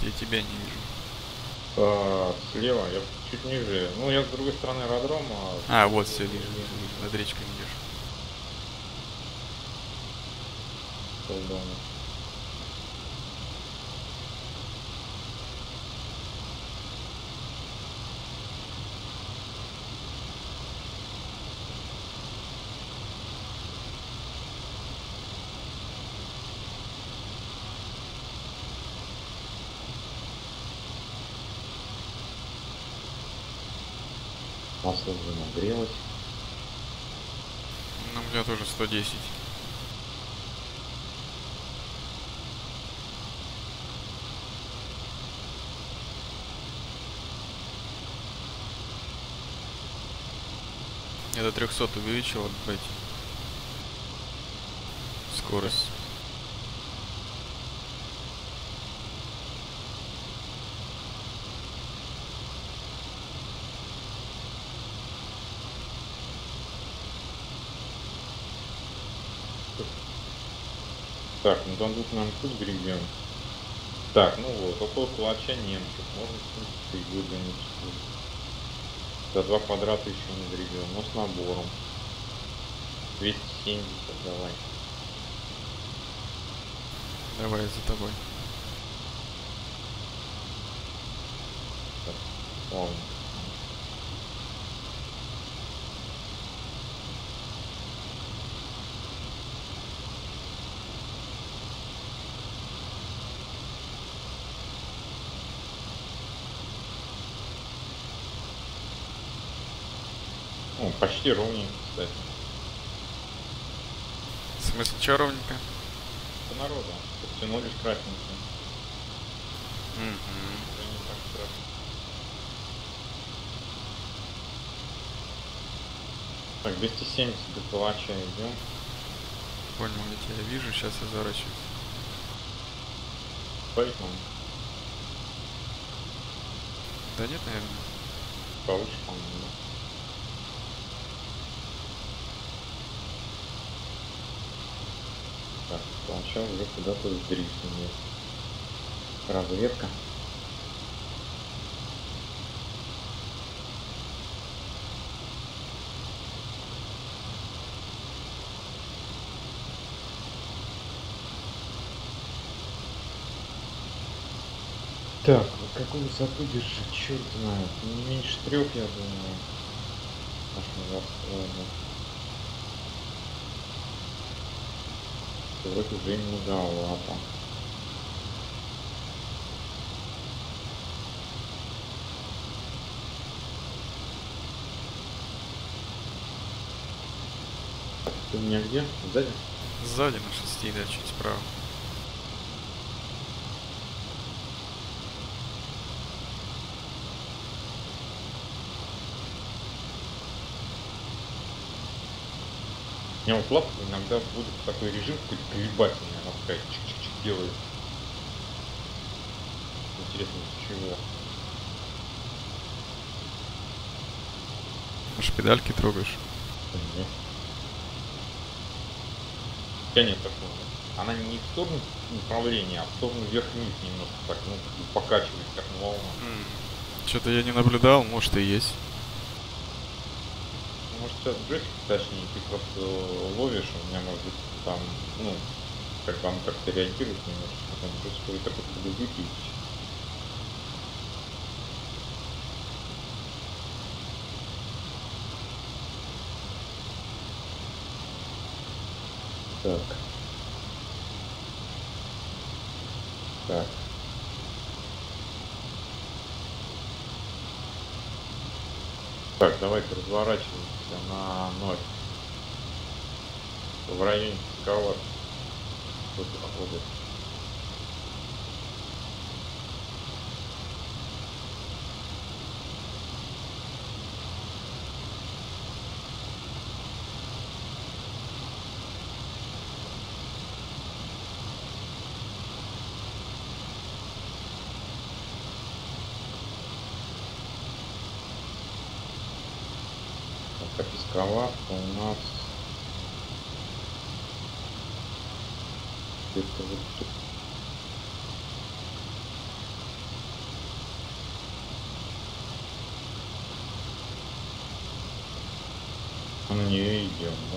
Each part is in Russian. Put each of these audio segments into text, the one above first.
Я тебя не вижу. Слева, я чуть ниже. Ну, я с другой стороны аэродрома. А, вот все, вижу. Над речкой идешь. Полдома. Масло уже нагрелось. Ну, у меня тоже 110. Я до 300 увеличил, блядь. Скорость. Так, ну там тут нам тут гребем. Так, ну вот, около калача немцев. Можно, в принципе, и выдвинуть. За 2 квадрата еще не гребем, но с набором. 270 давай. Давай за тобой. Так, ладно. О, почти ровненько, кстати. В смысле, чё ровненько? По народу. Подтянулись красненькие. Угу. Уже не так страшно. Так, 270 до калача идем. Понял, я тебя вижу, сейчас я заворачиваюсь. Стоит нам Да нет, наверное. повыше, по-моему, да? Так, калача уже куда-то сдрифнули. Разведка. Так, вот какую высоту держит, черт знает. Не меньше 3, я думаю. Аж назад, ладно. Вроде уже не многовато. Ты у меня где? Сзади? Сзади на 6, да, чуть справа. У меня вот лапка иногда будет такой режим какой-то колебательный, она такая чик-чик-чик делает. Интересно, из чего? Аж педальки трогаешь. Нет. У тебя нет такого, да? Она не в сторону направления, а в сторону вверх-вниз немножко так, ну, как бы покачивает, как на волнах. Что-то я не наблюдал, может и есть. Может, сейчас джойстик точнее, ты просто ловишь, у меня может быть там, ну, как бы он как-то реагирует немножко, потом джойстик такой подойдет и всё. Так. Так. Так, давайте разворачиваемся на 0. В районе Пескова что-то проходит. Так, а Песковавка у нас где-то вот тут. На нее идем, да?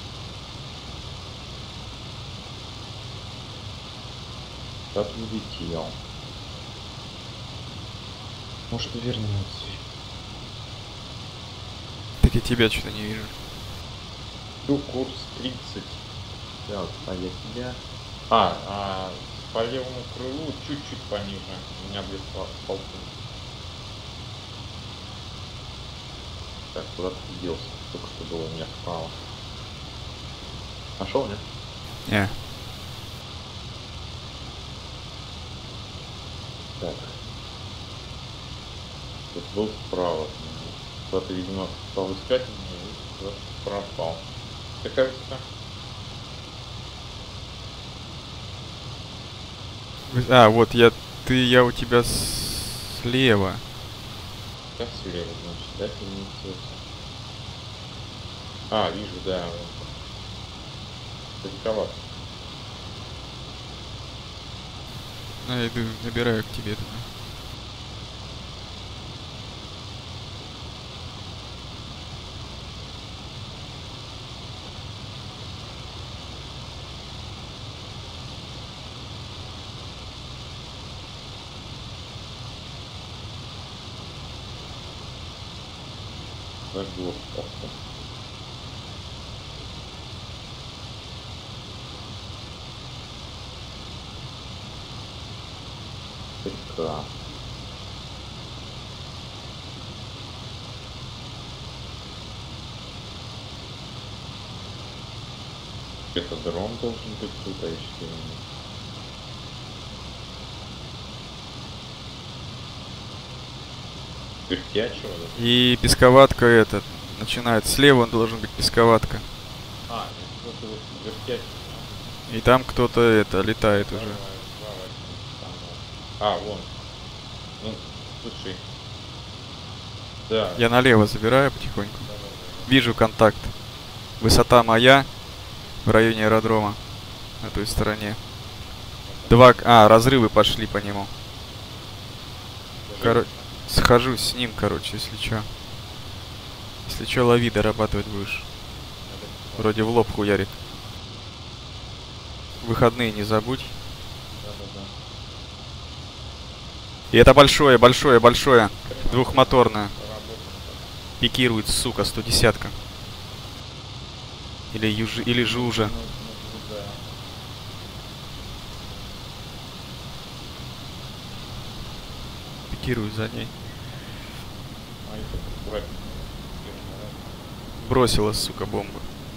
Куда ты улетел? Может, вернется. Так я тебя что-то не вижу. Иду курс 30. Так, а я тебя... по левому крылу чуть-чуть пониже. У меня без полки. Так, куда ты делся? Только что было у меня справа. Нашел, нет? Не. Так. Тут был справа. Куда-то, видимо, стал искать меня и куда-то пропал. Какая высота? А, вот я у тебя слева. Как слева, значит, да, переместился. А, вижу, да. Далековато. Ну, я иду, набираю к тебе туда. Заглох. Прекрасно. Это дрон должен быть тут, а еще нет. Вертячего, да? И песковатка этот. Начинает. Слева он должен быть песковатка. А, это вот вертячий. И там кто-то это летает Давай, уже. давай. А, вон. Ну, слушай. Да. Я налево забираю потихоньку. Давай. Вижу контакт. Высота моя в районе аэродрома. На той стороне. Разрывы пошли по нему. Схожусь с ним, короче, если чё. Если чё, лови, дорабатывать будешь. Вроде в лоб хуярит. Выходные не забудь. Да. И это большое. Двухмоторное. Пикирует, сука, 110-ка. Или жужа. Пикирует за ней. Бросила, сука, бомбу.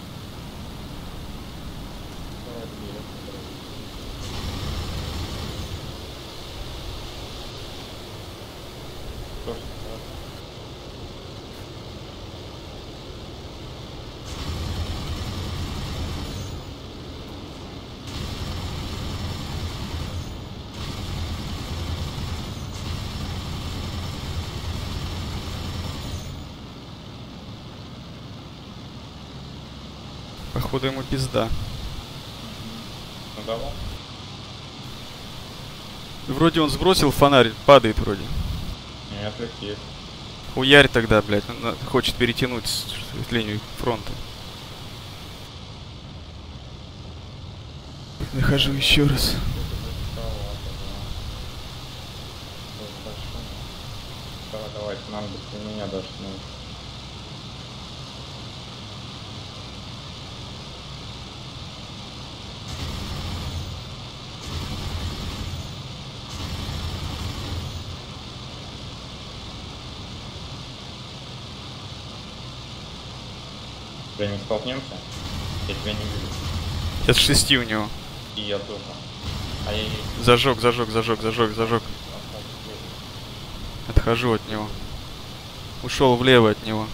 Походу ему пизда. Ну давай. Вроде он сбросил фонарь, падает вроде. Нет, летит. Хуярь тогда, блядь. Он хочет перетянуть линию фронта. Нахожу еще раз. Давай, нам быстрее меня даже не... Тебя не столкнемся? Я тебя не вижу. Сейчас 6 у него. И я тоже. А я не... Зажег. Отхожу от него. Ушел влево от него.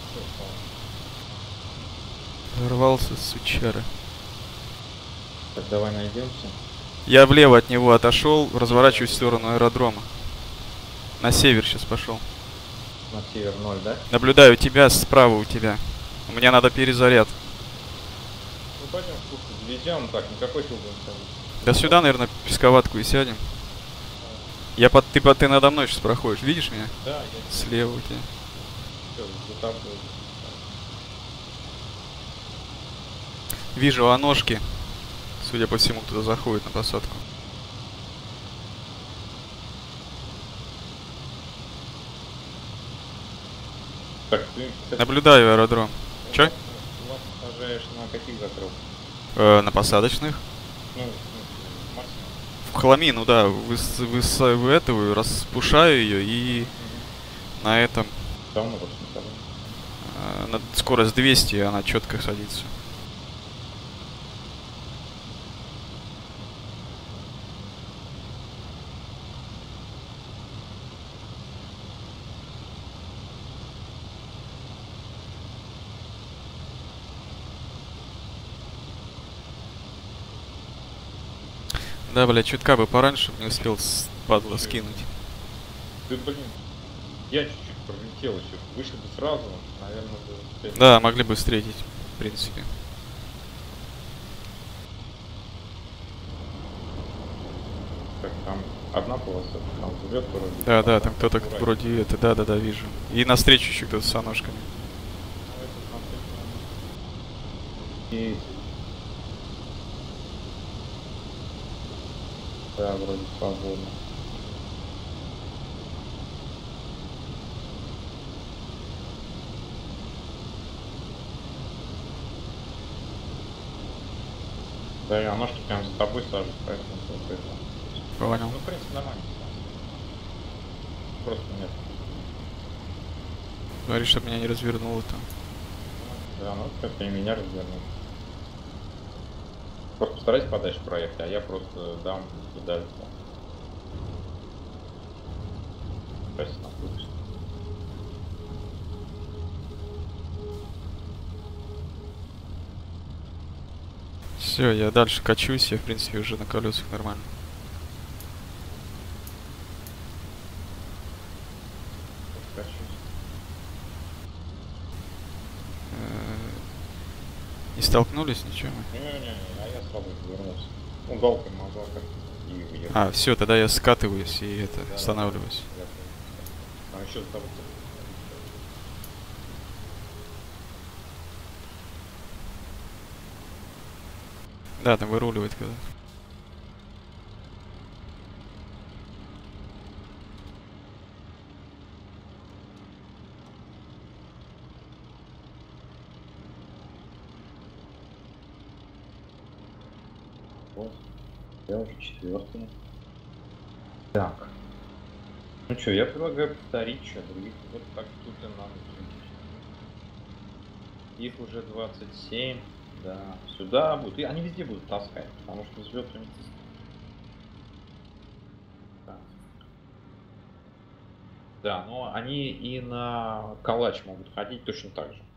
Ворвался, сучара. Так, давай найдемся. Я влево от него отошел, разворачиваюсь в сторону аэродрома. На север сейчас пошел. На север 0, да? Наблюдаю тебя, справа у тебя. У меня надо перезаряд. Ну пойдем в курс завезем. Так, никакой фил будем ставить. Да сюда, наверное, песковатку и сядем. Ты надо мной сейчас проходишь, видишь меня? Да, я Слева у тебя. все, за тобой. Вижу ножки. Судя по всему, кто-то заходит на посадку. Так, ты, кстати, Наблюдаю аэродром. Чё? у вас сажаешь на каких закрылках? На посадочных. Ну, в смысле, максимум. В хламину, да. Вы эту распушаю ее и на этом Давно больше не сажаешь. на скорость 200 она четко садится. Да, бля, чутка бы пораньше не успел падла скинуть. Да блин, я чуть-чуть пролетел еще. Вышли бы сразу, наверное, бы... Да, могли бы встретить, в принципе. Так, там одна полоса, там взлет вроде. Да, да, там там кто-то аккуратнее. вроде это, да, да, да, вижу. И навстречу еще кто-то с ножками. Ну, этот на всякий случай. Да, вроде свободно. Да, и ножки прям за тобой сажут, поэтому вот это. Понял. Ну, в принципе, нормально. Просто нет. Говорит, чтобы меня не развернуло там. Да, ну как и меня развернул. Просто постарайся подальше проехать, а я просто дам туда. Прости, находишься. Все, я дальше качусь, я в принципе уже на колесах нормально. Не столкнулись, ничего? Не-не-не, а я сразу вернулся. Ну, дал тормоза и уехал. А, все, тогда я скатываюсь и это, Да, останавливаюсь. я понял. А еще с тобой. Да, там выруливает когда. Вот. Я уже четвертый. Так. Ну что, я предлагаю повторить, что других вот так тут и надо. Их уже 27. Да, сюда будут. И они везде будут таскать, потому что взлет у них. Да. Да, но они и на калач могут ходить точно так же.